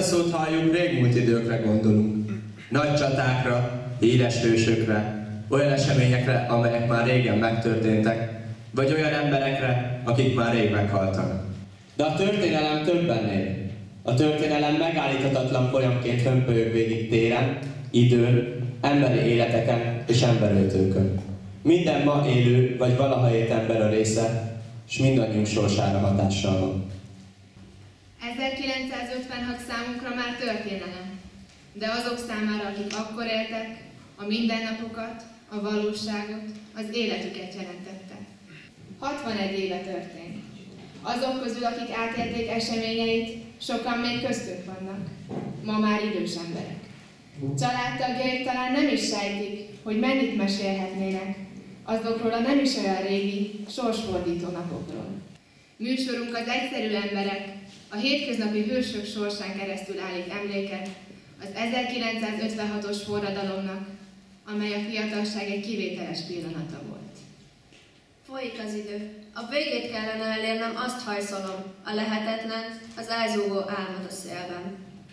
szót halljuk, régmúlt időkre gondolunk. Nagy csatákra, híres hősökre, olyan eseményekre, amelyek már régen megtörténtek, vagy olyan emberekre, akik már rég meghaltak. De a történelem több ennél. A történelem megállíthatatlan folyamként hömpölyög végig téren, időn, emberi életeken és emberöltőkön. Minden ma élő vagy valaha élt ember a része, és mindannyiunk sorsára hatással van. 1956 számunkra már történelem, de azok számára, akik akkor éltek, a mindennapokat, a valóságot, az életüket jelentette. 61 éve történt. Azok közül, akik átélték eseményeit, sokan még köztük vannak. Ma már idős emberek. Családtagjaik talán nem is sejtik, hogy mennyit mesélhetnének azokról a nem is olyan régi, sorsfordító napokról. Műsorunk az egyszerű emberek, a hétköznapi hősök sorsán keresztül állít emléket az 1956-os forradalomnak, amely a fiatalság egy kivételes pillanata volt. Folyik az idő. A végét kellene elérnem, azt hajszolom, a lehetetlen, az elzúgó álmod a szélben.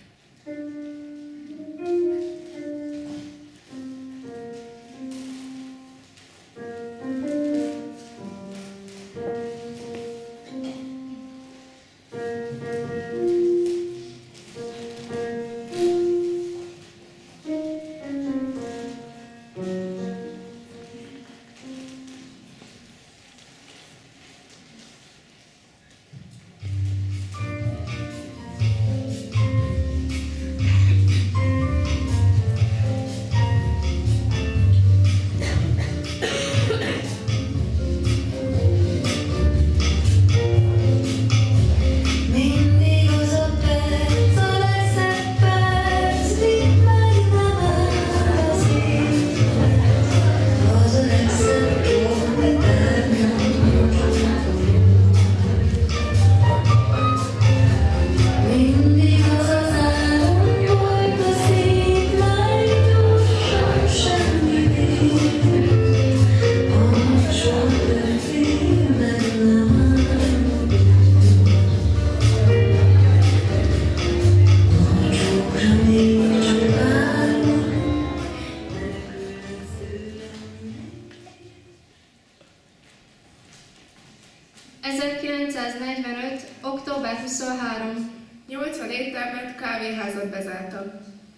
október 23. 80 éttermet, kávéházat bezártak.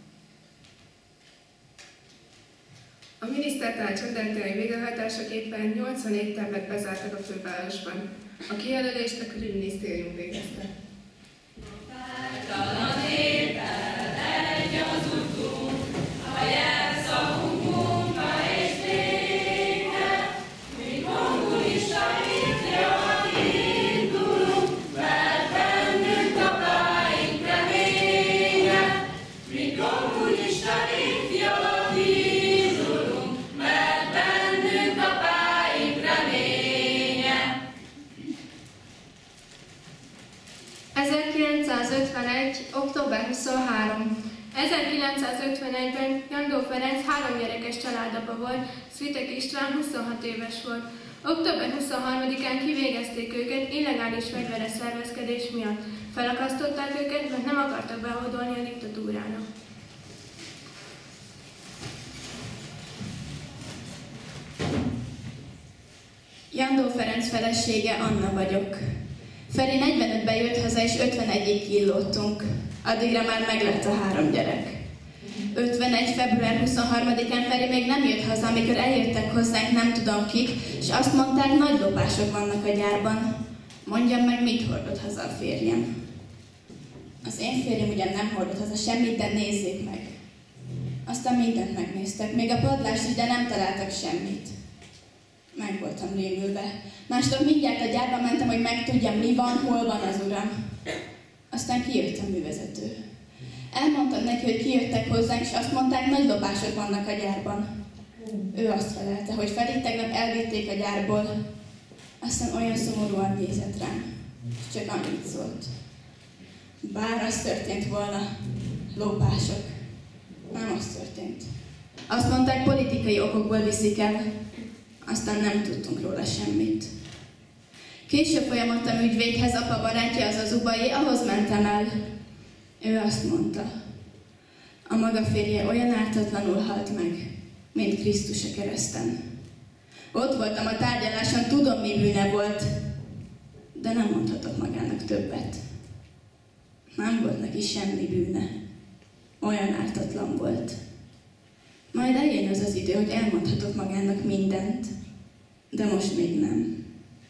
A minisztertanács rendeltének végrehajtásaképpen 80 éttermet bezártak a fővárosban. A kijelölést a külügyminisztérium végezte. Talan étel, egy az utunk, a jelszavunk munka és béke, mi kommunista ifjak indulunk, mert bennünk apáink reménye. Mi kommunista ifjak indulunk, mert bennünk apáink reménye. 1951. október 23. 1951-ben Jandó Ferenc 3 gyerekes családapa volt, Svitek István 26 éves volt. Október 23-án kivégezték őket illegális fegyveres szervezkedés miatt. Felakasztották őket, mert nem akartak behódolni a diktatúrának. Jandó Ferenc felesége, Anna vagyok. Feri 45-ben jött haza, és 51-ig killódtunk. Addigra már meglett a 3 gyerek. 51. február 23-án Feri még nem jött haza, amikor eljöttek hozzánk nem tudom kik, és azt mondták, nagy lopások vannak a gyárban. Mondjam meg, mit hordott haza a férjem. Az én férjem ugyan nem hordott haza semmit, de nézzék meg. Aztán mindent megnéztek, még a padlást is, de nem találtak semmit. Meg voltam rémülve. Másnap mindjárt a gyárba mentem, hogy megtudjam, mi van, hol van az uram. Aztán kijött a művezető. Elmondtam neki, hogy kijöttek hozzánk, és azt mondták, nagy lopások vannak a gyárban. Ő azt felelte, hogy Ferit tegnap elvitték a gyárból. Aztán olyan szomorúan nézett rám, és csak annyit szólt. Bár az történt volna, lopások. Nem az történt. Azt mondták, politikai okokból viszik el. Aztán nem tudtunk róla semmit. Később folyamodtam ügyvédhez, apa barátja, az az Ubai, ahhoz mentem el. Ő azt mondta, a maga férje olyan ártatlanul halt meg, mint Krisztus a kereszten. Ott voltam a tárgyaláson, tudom, mi bűne volt, de nem mondhatok magának többet. Nem volt neki semmi bűne. Olyan ártatlan volt. Majd eljön az az idő, hogy elmondhatok magának mindent, de most még nem.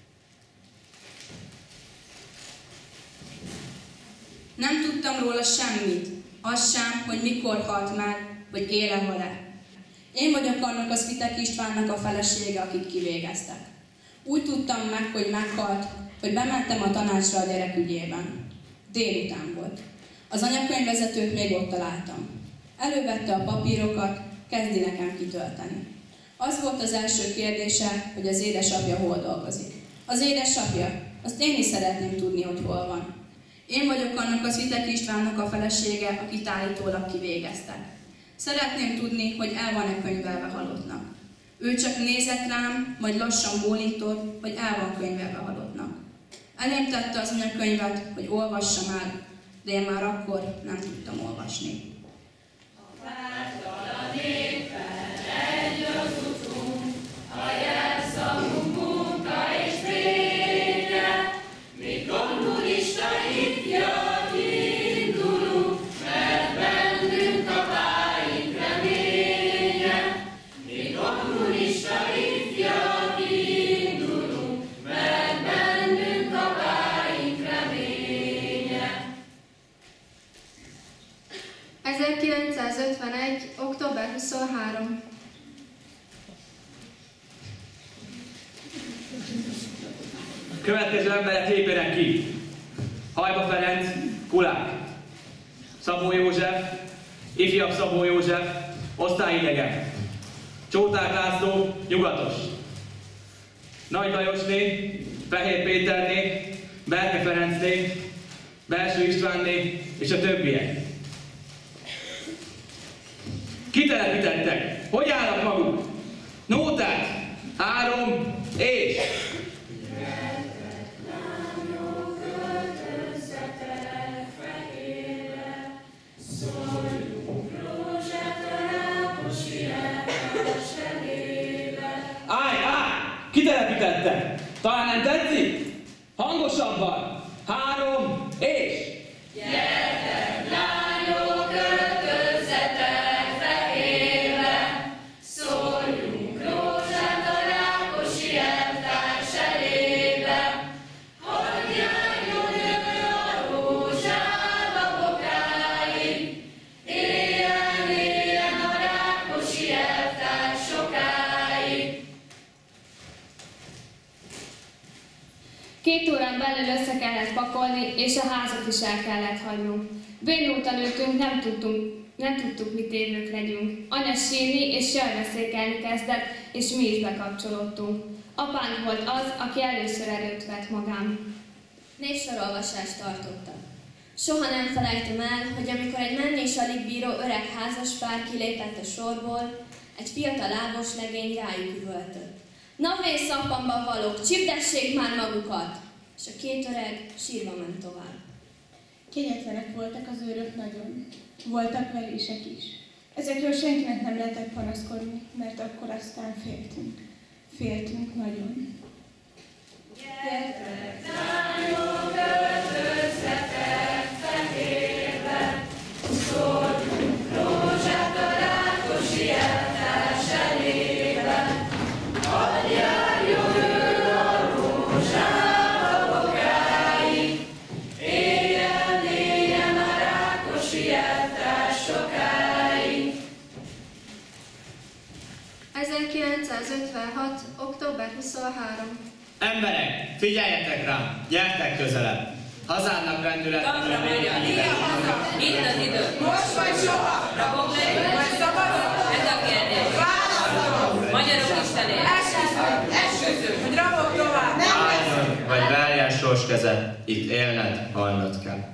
Nem tudtam róla semmit, az sem, hogy mikor halt meg, vagy éle-hal-e. Én vagyok annak az Vitek Istvánnak a felesége, akit kivégeztek. Úgy tudtam meg, hogy meghalt, hogy bementem a tanácsra a gyerek ügyében. Délután volt. Az anyakönyvvezetőt még ott találtam. Elővette a papírokat, kezdi nekem kitölteni. Az volt az első kérdése, hogy az édesapja hol dolgozik. Az édesapja? Azt én is szeretném tudni, hogy hol van. Én vagyok annak az Vitek Istvánnak a felesége, akit állítólag kivégeztek. Szeretném tudni, hogy el van-e könyvelve halottnak. Ő csak nézett rám, majd lassan bólintott, hogy el van könyvelve halottnak. Elém tette az anyakönyvet, hogy olvassam el, de én már akkor nem tudtam olvasni. A pártalan éppen egy az utunk, a jelszavunk munka és béke, mi kommunista ifjak indulunk, mert bennünk a vágyunk reménye. Mi kommunista ifjak indulunk, mert bennünk a vágyunk reménye. 1951. október 23. Következő emberek lépjenek ki. Hajba Ferenc, Kulák. Szabó József, ifjabb Szabó József, osztályidegen. Csóták László, nyugatos. Nagy Lajosné, Fehér Péterné, Berke Ferencné, Belső Istvánné és a többiek. Kitelepítettek. Hogy állnak maguk? Nóták. 3 és... Kitelepítettek. Talán nem tetszik? Hangosabban. 3 és... Gyertek, lányok, öltözzetek fehérbe, szóljunk rózsát a Rákosi elvtárs elébe. Hadd járjon ő a rózsába bokáig, éljen a Rákosi elvtárs sokáig. 2 órán belül össze kellett pakolni, és a házat is el kellett hagynunk. Bénultan ültünk, nem tudtuk, mit évők legyünk. Anya sírni és jajveszékelni kezdett, és mi is bekapcsolódtunk. Apánk volt az, aki először erőt vett magám. Névsorolvasást tartottak. Soha nem felejtem el, hogy amikor egy menni is alig bíró öreg házaspár kilépett a sorból, egy fiatal lábos legény rájuk üvöltött. Na vészapamba valók, csipdessék már magukat! És a 2 öreg sírva ment tovább. Kényetlenek voltak az őrök nagyon. Voltak verések is. Ezekről senkinek nem lehetett panaszkodni, mert akkor aztán féltünk. Féltünk nagyon. Gyertek, lányok, öltözzetek fehérbe, szóljunk rózsát a Rákosi elvtárs elébe. Hadd járjon ő a rózsába bokáig, éljen a Rákosi elvtárs sokáig. 1956. október 23. Emberek, figyeljetek rám, gyertek közelebb. Hazának rendületre Tapra magyar, itt az idő. Most vagy soha! Rabok legyünk, Vagy szabadon! ez a kérdés. Válaszolom! Magyarok istenét. Esküszöm, hogy rabok tovább! Álljon, vagy várjál sorskezet, itt élned, halnod kell.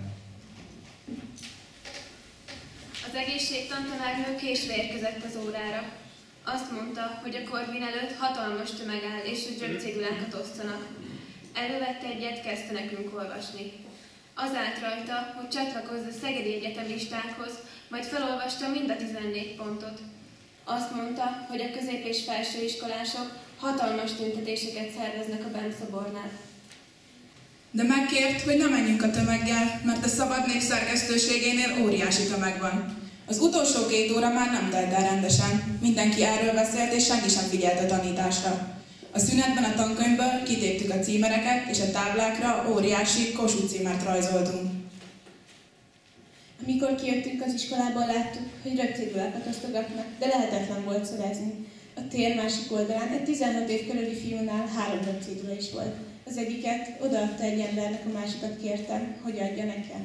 Az egészségtantanárnő késve érkezett az órára. Azt mondta, hogy a Korvin előtt hatalmas tömeg áll, és hogy zsebcédulákat osztanak. Elővette egyet, kezdte nekünk olvasni. Az állt rajta, hogy csatlakozz a szegedi egyetemistákhoz, majd felolvasta mind a 14 pontot. Azt mondta, hogy a közép- és felsőiskolások hatalmas tüntetéseket szerveznek a Bentszobornál. De megkért, hogy ne menjünk a tömeggel, mert a Szabad Nép szerkesztőségénél óriási tömeg van. Az utolsó 2 óra már nem telt el rendesen. Mindenki erről beszélt, és senki sem figyelt a tanításra. A szünetben a tankönyvből kitéptük a címereket, és a táblákra óriási Kossuth címert rajzoltunk. Amikor kijöttünk az iskolából, láttuk, hogy röpcédulát osztogatnak, de lehetetlen volt szerezni. A tér másik oldalán egy 16 év körüli fiúnál 3 röpcédula is volt. Az egyiket odaadta egy embernek, a másikat kértem, hogy adja nekem.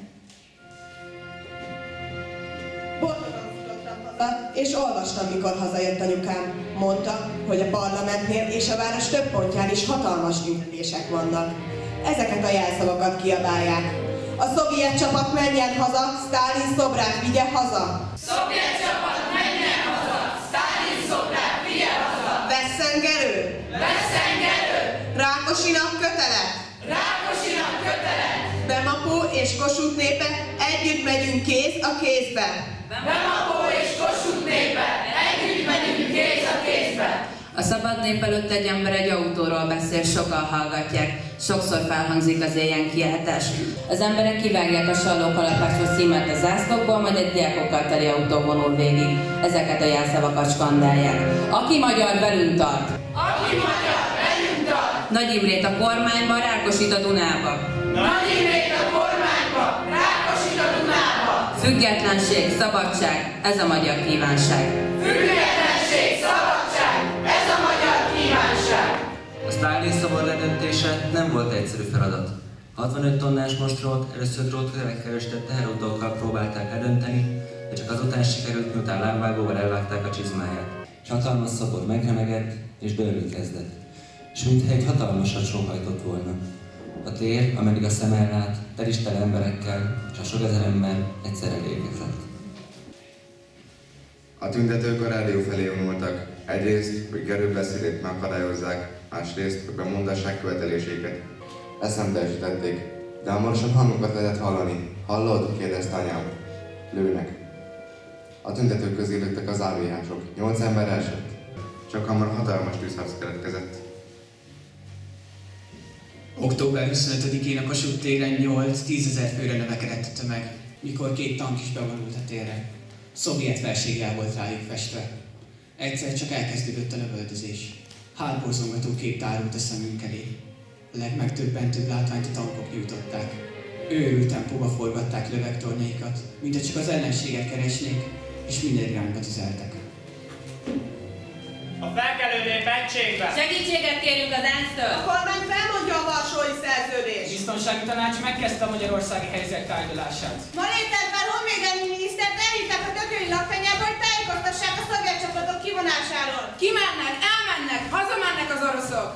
Boldogan futottam haza, és olvastam, mikor hazajött anyukám. Mondta, hogy a parlamentnél és a város több pontján is hatalmas tüntetések vannak. Ezeket a jelszavakat kiabálják. A szovjet csapat menjen haza, Sztálin szobrát vigye haza! Szovjet csapat menjen haza, Sztálin szobrát vigye haza! Vesszengerő! Vesszengerő! Rákosinak kötelet! Rákosinak kötelet! Bemapó és Kossuth népe, együtt megyünk kéz a kézbe! Bemapó és Kossuth népe, együtt megyünk kéz a kézbe! A Szabad Nép előtt egy ember egy autóról beszél, sokan hallgatják. Sokszor felhangzik az éjjel kiáltás. Az emberek kivágják a sallókalapásos címet a zászlókból, majd egy diákokkal teli autó vonul végig. Ezeket a jelszavakat skandálják. Aki magyar, velünk tart! Aki magyar, velünk tart! Nagy Imrét a kormányba, Rákosit a Dunába. Nagy Imrét a kormányba, Rákosit a Dunába! Függetlenség, szabadság, ez a magyar kívánság. Függetlenség, szabadság, ez a magyar kívánság! A Sztálin szobor ledöntése nem volt egyszerű feladat. 65 tonnás mostrót először drótköverekkel erősített teherautókkal próbálták ledönteni, de csak azután sikerült, miután lábvágóval elvágták a csizmáját. És hatalmas szobor megremegett és dőlni kezdett, és mintha egy hatalmasat sóhajtott volna. A tér, ameddig a szem ellát, tele emberekkel, és a sok ezer ember egyszerre lélegzett. A tüntetők a rádió felé vonultak. Egyrészt, hogy Gerő beszédét megakadályozzák, másrészt, hogy bemondassák követeléseiket. Eszemteljesítették, de hamarosan hangokat lehetett hallani. Hallod? kérdezte anyám. Lőnek. A tüntetők közé lőttek az AVH-sok. 8 ember elsett. Csak hamar hatalmas tűzharc keletkezett. Október 25-én a Kossuth téren 8-10 ezer főre növekedett a tömeg, mikor 2 tank is bevonult a térre. Szovjet felséggel volt rájuk festve. Egyszer csak elkezdődött a lövöldözés. Hátborzongató kép tárult a szemünk elé. A legmegdöbbentőbb látványt a tankok nyújtották. Őrült tempóba forgatták lövegtornyaikat, mintha csak az ellenséget keresnék, és minden irányba tüzeltek. A felkelőnép egységbe! Segítséget kérünk az ENSZ-től! A kormány felmondja a Varsói Szerződést! A biztonsági tanács megkezdte a magyarországi helyzet tárgyalását. Ma létezben honvédelmi minisztert elhívták a Tököli lakfenyába, hogy tájékoztassák a szovjet csapatok kivonásáról. Kimennek, elmennek, hazamennek az oroszok!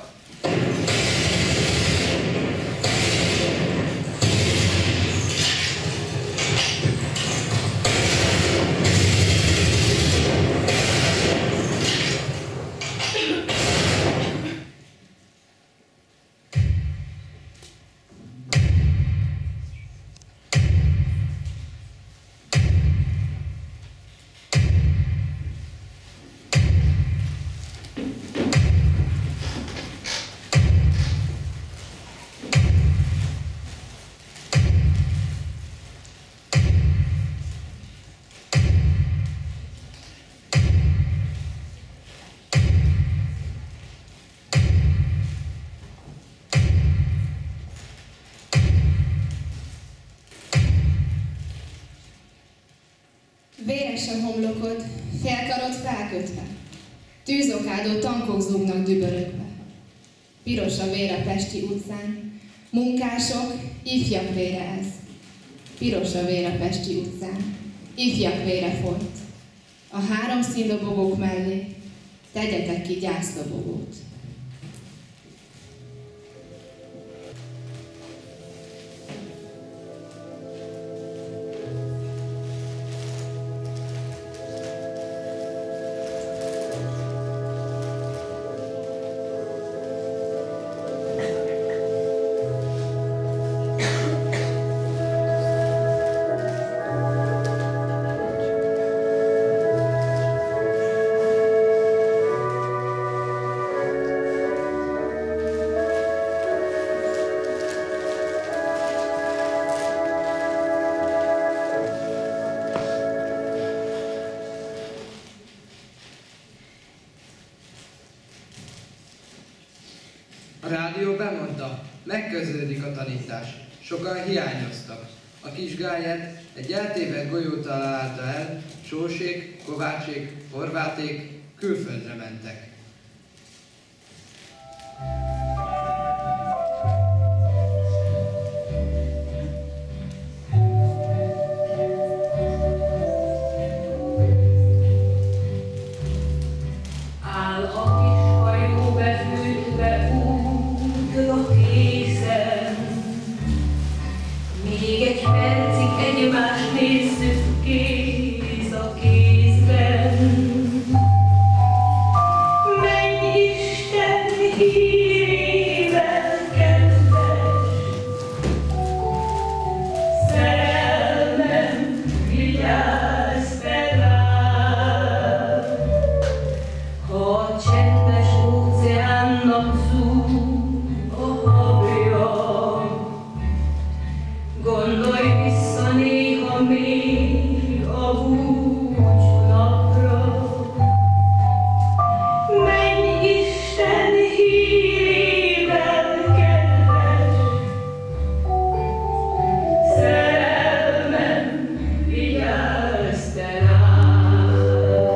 Véres a homlokod, félkarod felkötve, tűzokádó tankok zúgnak dübörögve. Piros a vér a Pesti utcán, munkások, ifjak vére ez. Piros a vér a Pesti utcán, ifjak vére folyt. A 3 színlobogók mellé tegyetek ki gyászlobogót. A rádió bemondta, megkezdődik a tanítás. Sokan hiányoztak. A kis Gályed egy eltévedt golyót találta el, Sósék, Kovácsék, Horváték külföldre mentek. Áll a kis hajó befűtve útra készen. Még egy percig egymást nézzük kéz a kézben. Menj Isten hírével kedves, szerelmem, vigyázz te rám. Ha a csendes óceánnak zúg a habja, gondolj vissza néha még a búcsúnapra. Menj Isten hírével kedves, szerelmem, vigyázz te rám.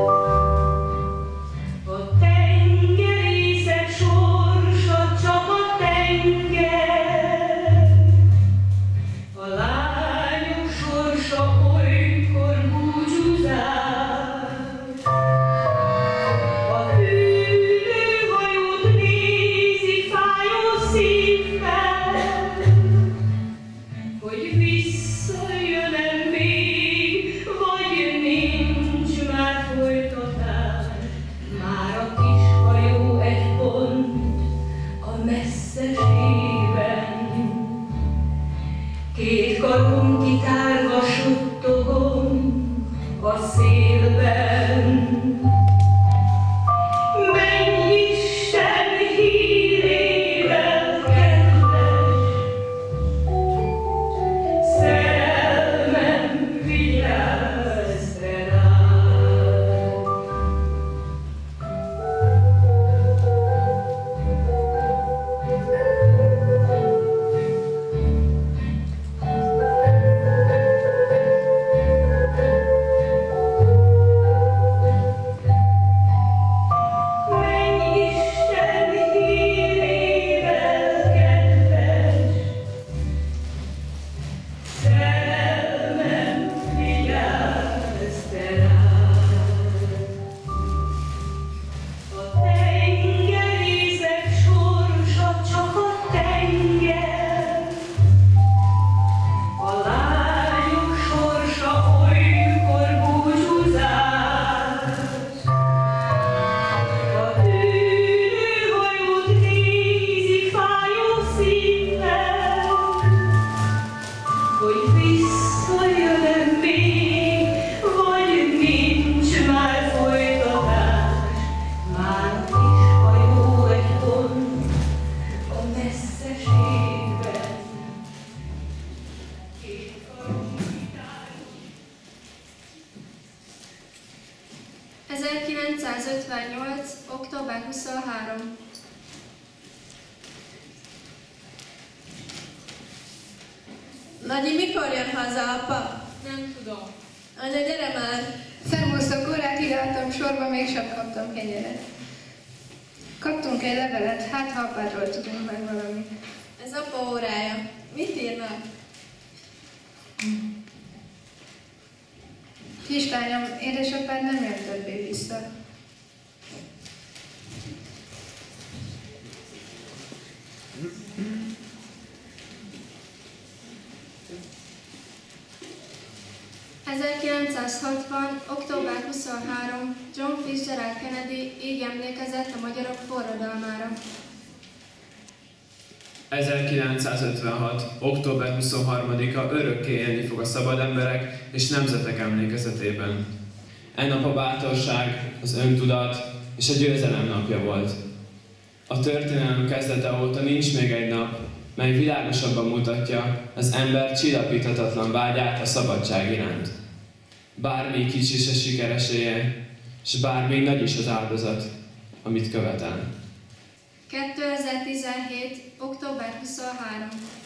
A tengerészek sorsa csak a tenger, a lányok sorsa olykor búcsúzás. A hűlőhajót nézi fájó szívvel, hogy visszajön-e még, vagy nincs már folytatás. Már a kis hajó egy pont a messzeségben, két karom kitárva suttogom a szélben. Menj Isten hírével kedves, szerelmem, vigyázz te rám. Menj Isten hírével kedves, szerelmem, vigyázz te rám. A tengerészek sorsa csak a tenger, a lányok sorsa olykor búcsúzás. A hűlőhajót nézi fájó szívvel, hogy visszajön-e még, vagy nincs már folytatás. Már a kis hajó egy pont a messzeségben, két karom kitárva. 1958. október 23. Nagyi, mikor jön haza apa? Nem tudom. Anya, gyere már! Szervusztok, órát ideáltam sorba, mégsem kaptam kenyeret. Kaptunk egy levelet, hát ha apádról tudunk meg valamit. Ez apa órája. Mit írnak? Kislányom, édesapád nem jön többé vissza. ...1960. október 23. John Fitzgerald Kennedy így emlékezett a magyarok forradalmára. 1956. október 23-a örökké élni fog a szabad emberek és nemzetek emlékezetében. E nap a bátorság, az öntudat és a győzelem napja volt. A történelem kezdete óta nincs még egy nap, mely világosabban mutatja az ember csillapíthatatlan vágyát a szabadság iránt. Bármi kicsi is a sikereséje, és bár még nagy is az áldozat, amit követel. 2017. október 23.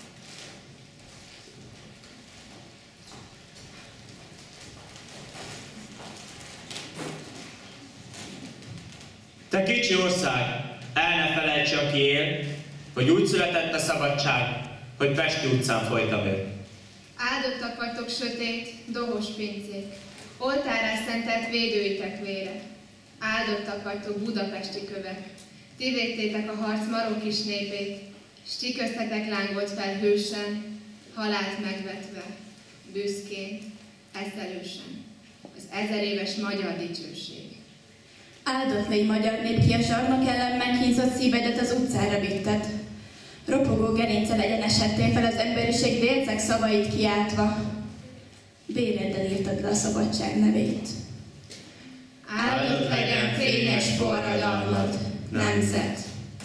Te kicsi ország, el ne felejts, aki él, hogy úgy született a szabadság, hogy Pesti utcán folyt a vér. Áldottak vagytok sötét, dohos pincék, oltárá szentelt védőitek vére. Áldottak vagytok budapesti kövek, ti védtétek a harc maró kis népét, s ti köztetek lángolt fel hősen, halált megvetve, büszkén, eszelősen, az 1000 éves magyar dicsőség. Áldott légy magyar nép, ki a zsarnok ellen meghízott szívedet az utcára vitted. Ropogó gerinccel egyenesedtél fel az emberiség délceg szavait kiáltva. Béreddel írtad le a szabadság nevét. Áldott legyen fényes forradalmad, nemzet!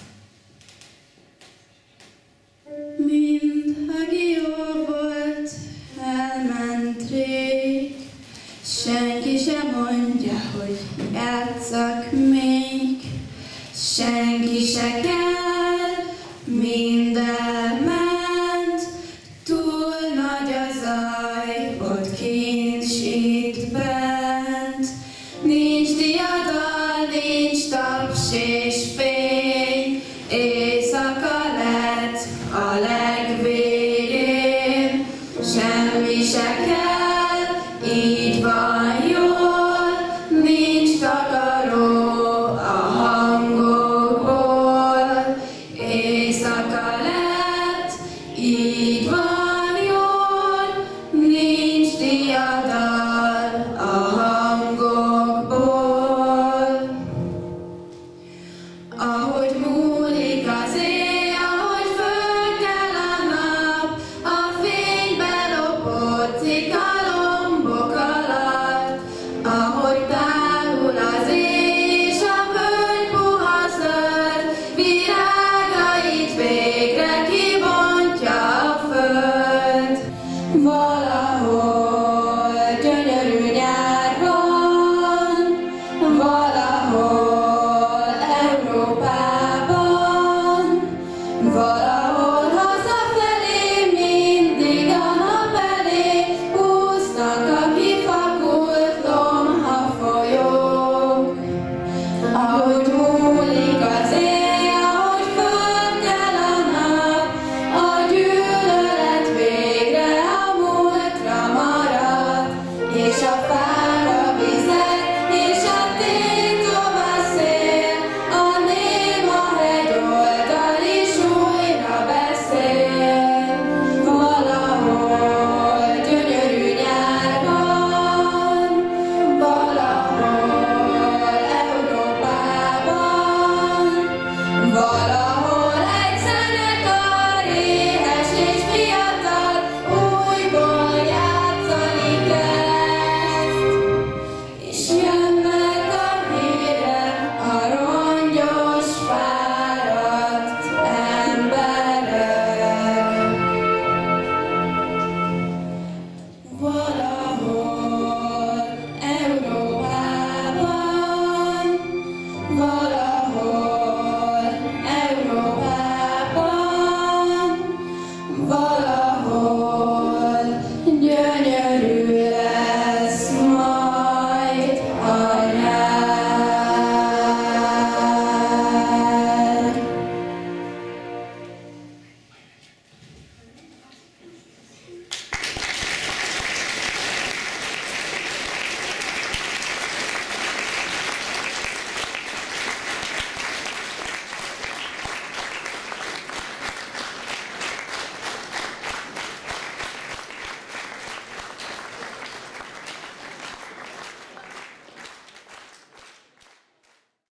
Mind, aki jó volt, elment rég, senki sem mondja, hogy játsszak még, senki se kell, mind elment, túl nagy a zaj, ott kint s itt bent, nincs diadal, nincs taps és fény, éjszaka lett a legvégén, semmi se kell, így van jól, nincs takaró a hangokból, éjszaka lett, így van jól, nincs diadal a hangokból. Ahogy múlik az éj, ahogy fölkel a nap, a fénybe lopódzik a lombok alatt, ahogy távol az éj, és a völgy puha zöld, virágait végre kibontja a föld. Valahol gyönyörű nyár van, valahol Európában, valahol hazafelé, mindig a nap elé úsznak a kifakult lomha folyók. Ahogy múlik az éj, ahogy fölkel a nap, a gyűlölet végre a múltra marad, és a